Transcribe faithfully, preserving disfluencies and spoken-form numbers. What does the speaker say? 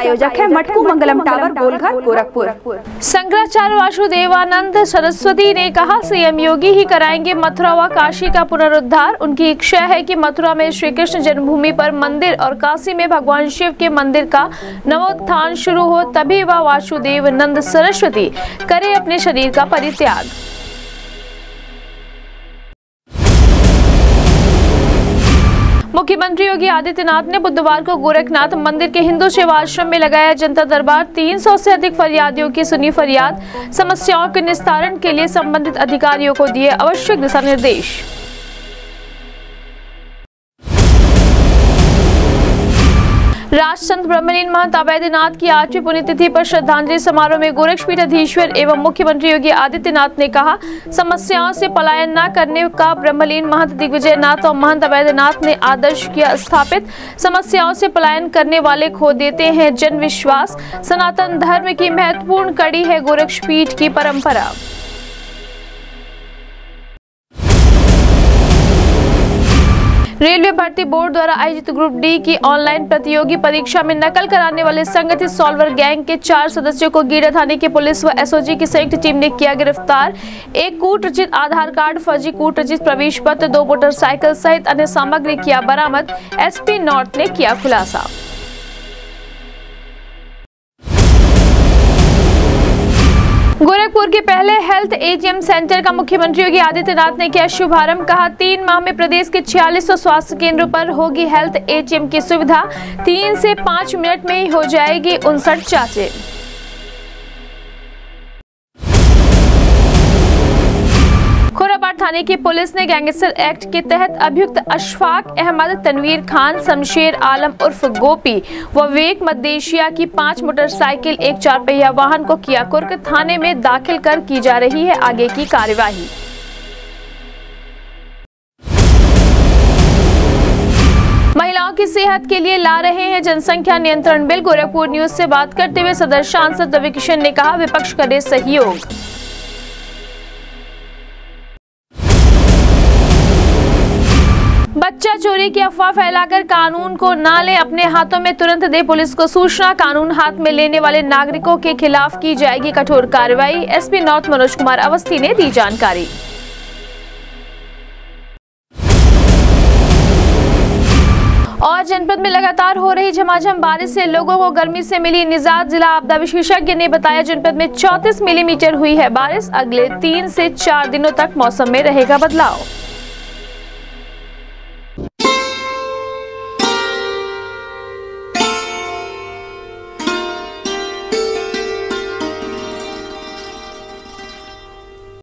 प्रायोजक है मटकू मंगलम टावर, गोलघर, गोरखपुर। शंकराचार्य वासुदेवानंद सरस्वती ने कहा, सीएम योगी ही कराएंगे मथुरा व काशी का पुनरुद्धार। उनकी इच्छा है कि मथुरा में श्री कृष्ण जन्मभूमि पर मंदिर और काशी में भगवान शिव के मंदिर का नवोत्थान शुरू हो, तभी वह वासुदेवानंद सरस्वती करे अपने शरीर का परित्याग। मुख्यमंत्री योगी आदित्यनाथ ने बुधवार को गोरखनाथ मंदिर के हिंदू सेवाश्रम में लगाया जनता दरबार। तीन सौ से अधिक फरियादियों की सुनी फरियाद, समस्याओं के निस्तारण के लिए संबंधित अधिकारियों को दिए आवश्यक दिशा निर्देश। राष्ट्रसंत ब्रह्मलीन महंत अवैधनाथ की आठवीं पुण्यतिथि पर श्रद्धांजलि समारोह में गोरक्षपीठ अधीश्वर एवं मुख्यमंत्री योगी आदित्यनाथ ने कहा, समस्याओं से पलायन न करने का ब्रह्मलीन महंत दिग्विजय नाथ और महंत अवैधनाथ ने आदर्श किया स्थापित। समस्याओं से पलायन करने वाले खो देते हैं जन विश्वास। सनातन धर्म की महत्वपूर्ण कड़ी है गोरक्षपीठ की परंपरा। रेलवे भर्ती बोर्ड द्वारा आयोजित ग्रुप डी की ऑनलाइन प्रतियोगी परीक्षा में नकल कराने वाले संगठित सॉल्वर गैंग के चार सदस्यों को गीडा थाने की पुलिस व एसओजी की संयुक्त टीम ने किया गिरफ्तार। एक कूट रचित आधार कार्ड, फर्जी कूट रचित प्रवेश पत्र, दो मोटरसाइकिल सहित अन्य सामग्री किया बरामद। एसपी नॉर्थ ने किया खुलासा। गोरखपुर के पहले हेल्थ एटीएम सेंटर का मुख्यमंत्री योगी आदित्यनाथ ने किया शुभारंभ। कहा, तीन माह में प्रदेश के छियालीस सौ स्वास्थ्य केंद्रों पर होगी हेल्थ एटीएम की सुविधा। तीन से पाँच मिनट में ही हो जाएगी उनसठ जांचें। खोरापाट थाने की पुलिस ने गैंगस्टर एक्ट के तहत अभियुक्त अशफाक अहमद, तनवीर खान, शमशेर आलम उर्फ गोपी व विवेक मदेशिया की पांच मोटरसाइकिल, एक चार पहिया वाहन को किया कुर्क। थाने में दाखिल कर की जा रही है आगे की कार्यवाही। महिलाओं की सेहत के लिए ला रहे हैं जनसंख्या नियंत्रण बिल। गोरखपुर न्यूज से बात करते हुए सदर सांसद रवि किशन ने कहा, विपक्ष करे सहयोग। बच्चा चोरी की अफवाह फैलाकर कानून को ना ले अपने हाथों में, तुरंत दे पुलिस को सूचना। कानून हाथ में लेने वाले नागरिकों के खिलाफ की जाएगी कठोर कार्रवाई। एसपी नॉर्थ मनोज कुमार अवस्थी ने दी जानकारी। और जनपद में लगातार हो रही झमाझम बारिश से लोगों को गर्मी से मिली निजात। जिला आपदा विशेषज्ञ ने बताया, जनपद में चौंतीस मिलीमीटर हुई है बारिश। अगले तीन से चार दिनों तक मौसम में रहेगा बदलाव।